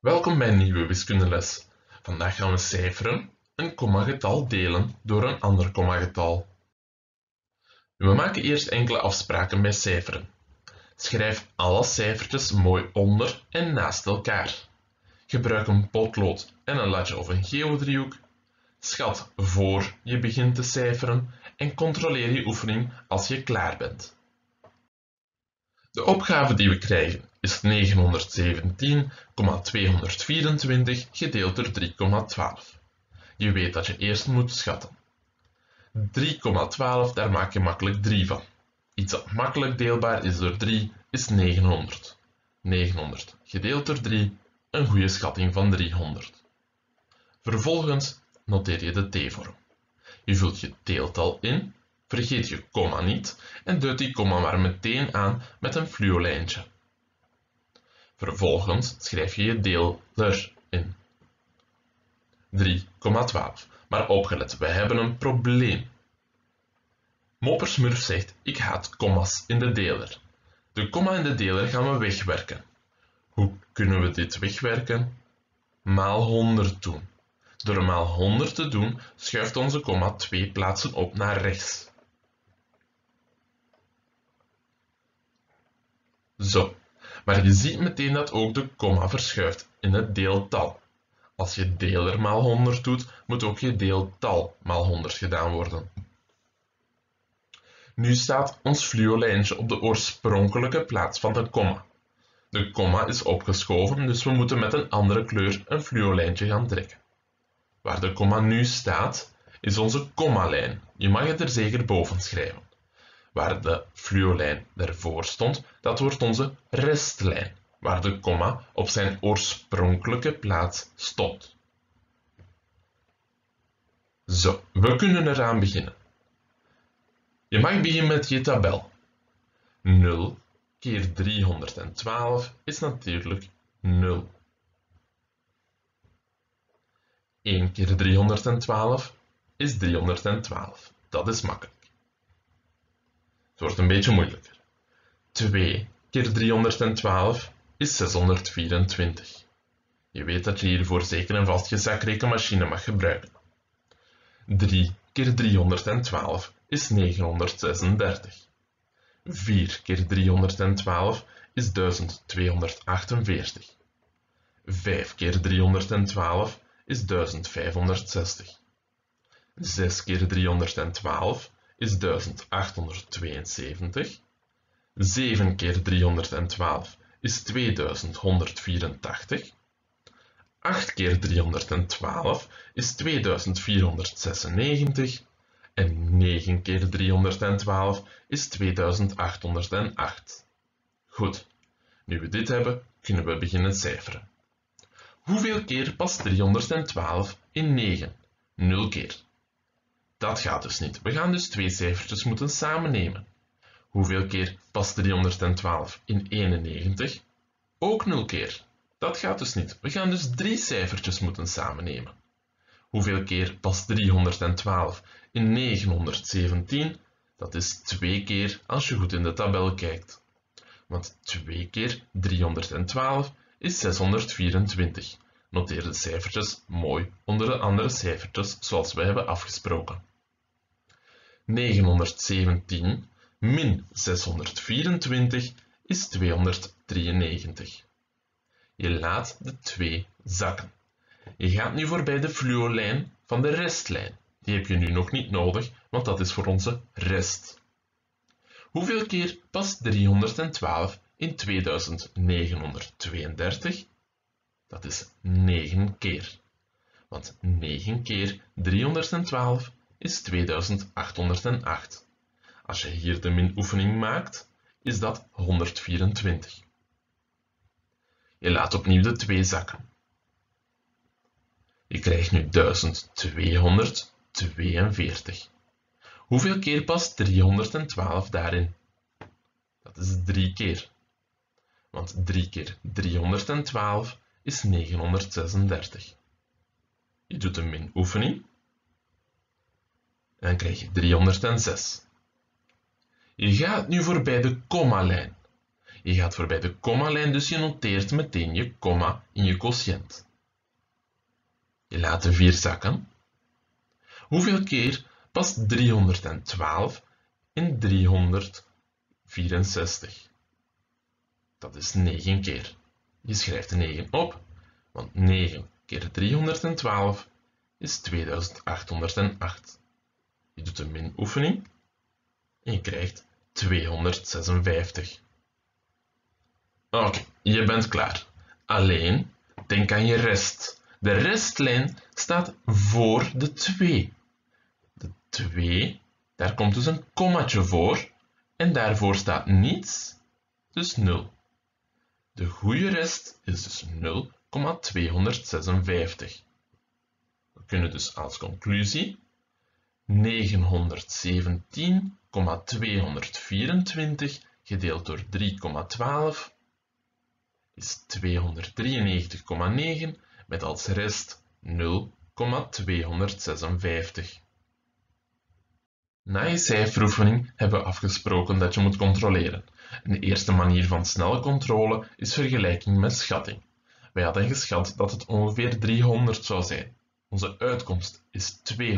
Welkom bij een nieuwe wiskundeles. Vandaag gaan we cijferen, een kommagetal delen door een ander kommagetal. We maken eerst enkele afspraken bij cijferen. Schrijf alle cijfertjes mooi onder en naast elkaar. Gebruik een potlood en een latje of een geodriehoek. Schat voor je begint te cijferen en controleer je oefening als je klaar bent. De opgave die we krijgen is 917,224 gedeeld door 3,12. Je weet dat je eerst moet schatten. 3,12, daar maak je makkelijk 3 van. Iets dat makkelijk deelbaar is door 3 is 900. 900 gedeeld door 3, een goede schatting van 300. Vervolgens noteer je de t-vorm. Je vult je deeltal in, vergeet je komma niet en duidt die komma maar meteen aan met een fluolijntje. Vervolgens schrijf je je deler in. 3,12. Maar opgelet, we hebben een probleem. Moppersmurf zegt, ik haat komma's in de deler. De komma in de deler gaan we wegwerken. Hoe kunnen we dit wegwerken? Maal 100 doen. Door maal 100 te doen, schuift onze komma 2 plaatsen op naar rechts. Zo, maar je ziet meteen dat ook de komma verschuift in het deeltal. Als je deler maal 100 doet, moet ook je deeltal maal 100 gedaan worden. Nu staat ons fluolijntje op de oorspronkelijke plaats van de komma. De komma is opgeschoven, dus we moeten met een andere kleur een fluolijntje gaan trekken. Waar de komma nu staat, is onze kommalijn. Je mag het er zeker boven schrijven. Waar de fluolijn ervoor stond, dat wordt onze restlijn, waar de komma op zijn oorspronkelijke plaats stond. Zo, we kunnen eraan beginnen. Je mag beginnen met je tabel. 0 keer 312 is natuurlijk 0. 1 keer 312 is 312. Dat is makkelijk. Het wordt een beetje moeilijker. 2 keer 312 is 624. Je weet dat je hiervoor zeker en vast je zakrekenmachine mag gebruiken. 3 keer 312 is 936. 4 keer 312 is 1248. 5 keer 312 is 1560. 6 keer 312 is 1872. 7 keer 312 is 2184. 8 keer 312 is 2496. En 9 keer 312 is 2808. Goed, nu we dit hebben, kunnen we beginnen cijferen. Hoeveel keer past 312 in 9? 0 keer. Dat gaat dus niet. We gaan dus twee cijfertjes moeten samennemen. Hoeveel keer past 312 in 91? Ook 0 keer. Dat gaat dus niet. We gaan dus drie cijfertjes moeten samennemen. Hoeveel keer past 312 in 917? Dat is 2 keer als je goed in de tabel kijkt. Want 2 keer 312 is 624. Noteer de cijfertjes mooi onder de andere cijfertjes zoals we hebben afgesproken. 917 min 624 is 293. Je laat de 2 zakken. Je gaat nu voorbij de fluolijn van de restlijn. Die heb je nu nog niet nodig, want dat is voor onze rest. Hoeveel keer past 312 in 2932? Dat is 9 keer. Want 9 keer 312 is 2808. Als je hier de minoefening maakt, is dat 124. Je laat opnieuw de 2 zakken. Je krijgt nu 1242. Hoeveel keer past 312 daarin? Dat is 3 keer. Want 3 keer 312 is 936. Je doet een minoefening. En dan krijg je 306. Je gaat nu voorbij de kommalijn. Je gaat voorbij de kommalijn, dus je noteert meteen je komma in je quotient. Je laat de 4 zakken. Hoeveel keer past 312 in 364? Dat is 9 keer. Je schrijft de 9 op, want 9 keer 312 is 2808. Je doet een minoefening en je krijgt 256. Oké, je bent klaar. Alleen, denk aan je rest. De restlijn staat voor de 2. De 2, daar komt dus een kommaatje voor en daarvoor staat niets, dus 0. De goede rest is dus 0,256. We kunnen dus als conclusie 917,224 gedeeld door 3,12 is 293,9 met als rest 0,256. Na je cijferoefening hebben we afgesproken dat je moet controleren. Een eerste manier van snelle controle is vergelijking met schatting. Wij hadden geschat dat het ongeveer 300 zou zijn. Onze uitkomst is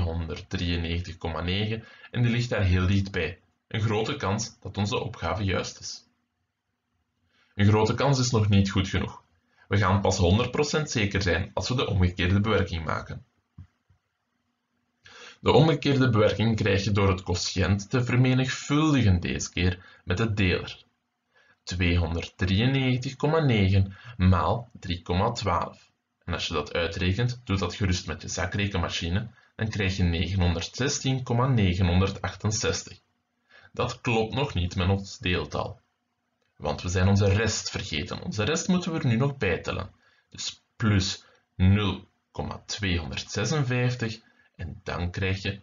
293,9 en die ligt daar heel dichtbij. Een grote kans dat onze opgave juist is. Een grote kans is nog niet goed genoeg. We gaan pas 100% zeker zijn als we de omgekeerde bewerking maken. De omgekeerde bewerking krijg je door het quotient te vermenigvuldigen, deze keer met de deler. 293,9 maal 3,12. En als je dat uitrekent, doe dat gerust met je zakrekenmachine, dan krijg je 916,968. Dat klopt nog niet met ons deeltal. Want we zijn onze rest vergeten. Onze rest moeten we er nu nog bijtellen. Dus plus 0,256 en dan krijg je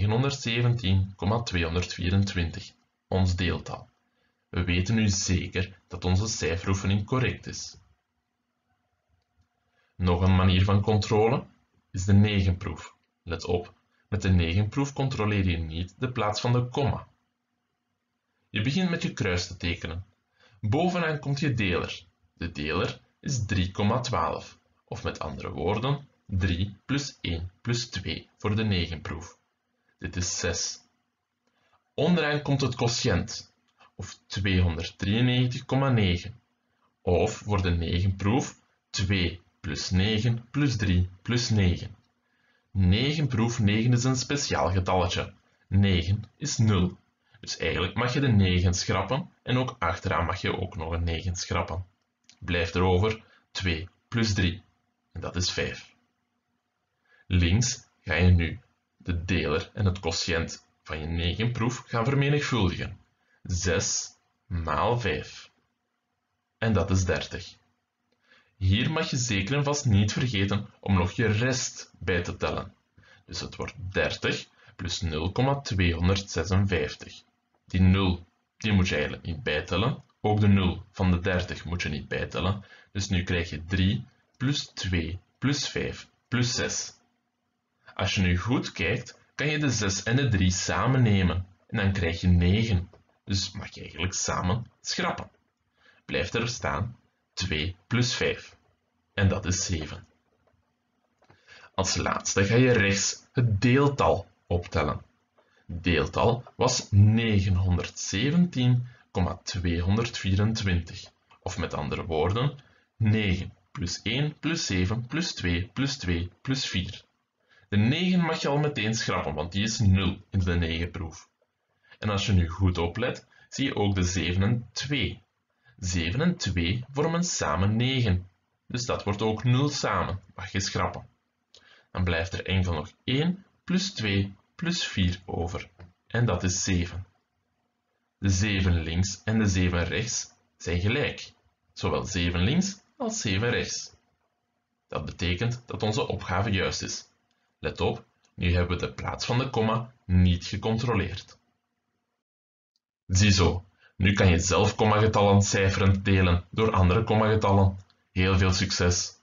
917,224, ons deeltal. We weten nu zeker dat onze cijferoefening correct is. Nog een manier van controle is de negenproef. Let op, met de negenproef controleer je niet de plaats van de komma. Je begint met je kruis te tekenen. Bovenaan komt je deler. De deler is 3,12, of met andere woorden 3 plus 1 plus 2 voor de negenproef. Dit is 6. Onderaan komt het quotient, of 293,9, of voor de negenproef 2 plus 9 plus 3 plus 9. Negenproef 9 is een speciaal getalletje. 9 is 0. Dus eigenlijk mag je de 9 schrappen en ook achteraan mag je ook nog een 9 schrappen. Blijft er over 2 plus 3 en dat is 5. Links ga je nu de deler en het quotient van je negenproef gaan vermenigvuldigen. 6 maal 5 en dat is 30. Hier mag je zeker en vast niet vergeten om nog je rest bij te tellen. Dus het wordt 30 plus 0,256. Die 0 die moet je eigenlijk niet bijtellen. Ook de 0 van de 30 moet je niet bijtellen. Dus nu krijg je 3 plus 2 plus 5 plus 6. Als je nu goed kijkt, kan je de 6 en de 3 samen nemen. En dan krijg je 9. Dus mag je eigenlijk samen schrappen. Blijft er staan 2 plus 5. En dat is 7. Als laatste ga je rechts het deeltal optellen. Deeltal was 917,224. Of met andere woorden, 9 plus 1 plus 7 plus 2 plus 2 plus 4. De 9 mag je al meteen schrappen, want die is 0 in de negenproef. En als je nu goed oplet, zie je ook de 7 en 2. 7 en 2 vormen samen 9. Dus dat wordt ook 0 samen, mag je schrappen. Dan blijft er enkel nog 1 plus 2 plus 4 over. En dat is 7. De 7 links en de 7 rechts zijn gelijk. Zowel 7 links als 7 rechts. Dat betekent dat onze opgave juist is. Let op, nu hebben we de plaats van de komma niet gecontroleerd. Ziezo, nu kan je zelf kommagetallen cijferend delen door andere kommagetallen. Heel veel succes!